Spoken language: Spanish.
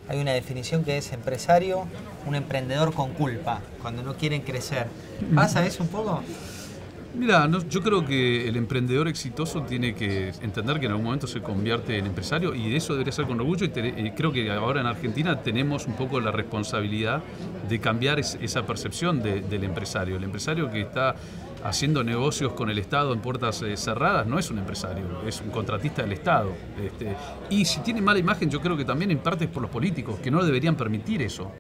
hay una definición que es empresario, un emprendedor con culpa, cuando no quieren crecer. ¿Pasa eso un poco? Mira, yo creo que el emprendedor exitoso tiene que entender que en algún momento se convierte en empresario y eso debería ser con orgullo y creo que ahora en Argentina tenemos un poco la responsabilidad de cambiar esa percepción del empresario. El empresario que está haciendo negocios con el Estado en puertas cerradas no es un empresario, es un contratista del Estado. Y si tiene mala imagen, yo creo que también en parte es por los políticos, que no deberían permitir eso.